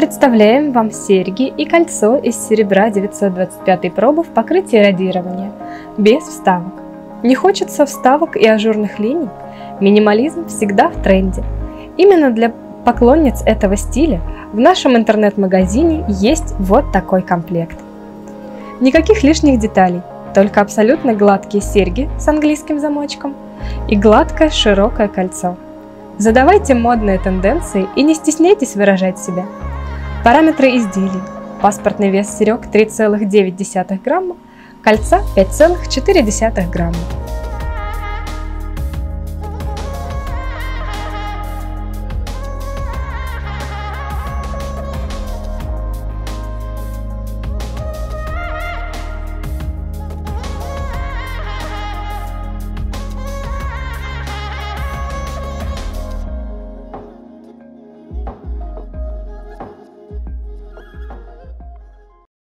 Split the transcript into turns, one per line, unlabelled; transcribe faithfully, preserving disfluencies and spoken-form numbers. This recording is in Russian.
представляем вам серьги и кольцо из серебра девятьсот двадцать пятой пробы в покрытии радирования, без вставок. Не хочется вставок и ажурных линий? Минимализм всегда в тренде. Именно для поклонниц этого стиля в нашем интернет-магазине есть вот такой комплект. Никаких лишних деталей, только абсолютно гладкие серьги с английским замочком и гладкое широкое кольцо. Задавайте модные тенденции и не стесняйтесь выражать себя. Параметры изделий: паспортный вес серег три целых девять десятых грамма, кольца пять целых четыре десятых грамма.